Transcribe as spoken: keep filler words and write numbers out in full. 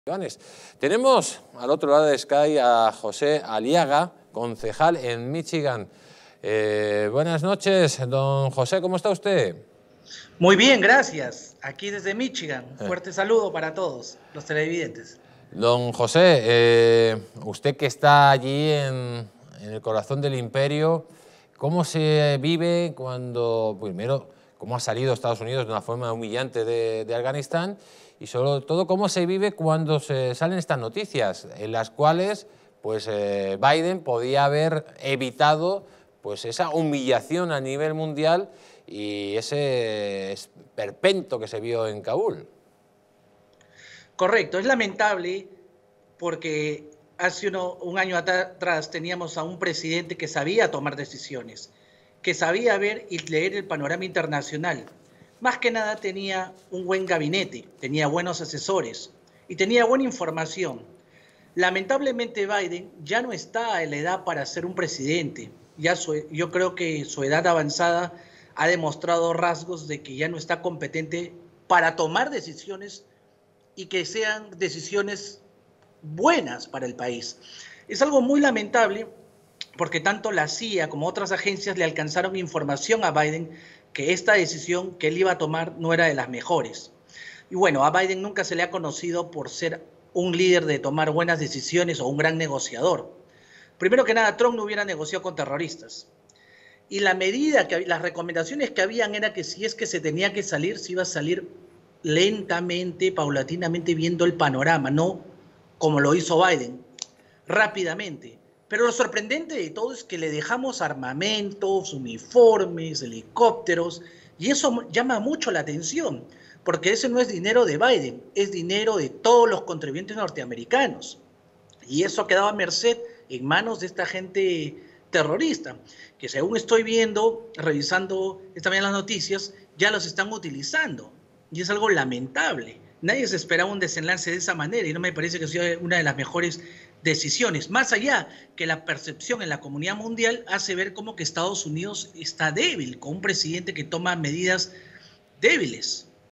Tenemos al otro lado de Sky a José Aliaga, concejal en Michigan. Eh, buenas noches, don José, ¿cómo está usted? Muy bien, gracias. Aquí desde Michigan. Un fuerte saludo para todos los televidentes. Don José, eh, usted que está allí en, en el corazón del imperio, ¿cómo se vive cuando, primero, cómo ha salido Estados Unidos de una forma humillante de, de Afganistán? Y sobre todo, ¿cómo se vive cuando se salen estas noticias en las cuales pues, eh, Biden podía haber evitado pues, esa humillación a nivel mundial y ese esperpento que se vio en Kabul? Correcto, es lamentable porque hace uno, un año atrás teníamos a un presidente que sabía tomar decisiones, que sabía ver y leer el panorama internacional. Más que nada tenía un buen gabinete, tenía buenos asesores y tenía buena información. Lamentablemente Biden ya no está en la edad para ser un presidente. Ya su, yo creo que su edad avanzada ha demostrado rasgos de que ya no está competente para tomar decisiones y que sean decisiones buenas para el país. Es algo muy lamentable porque tanto la C I A como otras agencias le alcanzaron información a Biden que esta decisión que él iba a tomar no era de las mejores. Y bueno, a Biden nunca se le ha conocido por ser un líder de tomar buenas decisiones o un gran negociador. Primero que nada, Trump no hubiera negociado con terroristas. Y la medida, que las recomendaciones que habían era que si es que se tenía que salir, se iba a salir lentamente, paulatinamente, viendo el panorama, no como lo hizo Biden, rápidamente. Pero lo sorprendente de todo es que le dejamos armamentos, uniformes, helicópteros, y eso llama mucho la atención, porque ese no es dinero de Biden, es dinero de todos los contribuyentes norteamericanos. Y eso ha quedado a merced en manos de esta gente terrorista, que según estoy viendo, revisando esta mañana las noticias, ya los están utilizando. Y es algo lamentable. Nadie se esperaba un desenlace de esa manera y no me parece que sea una de las mejores decisiones. Más allá que la percepción en la comunidad mundial hace ver como que Estados Unidos está débil, con un presidente que toma medidas débiles.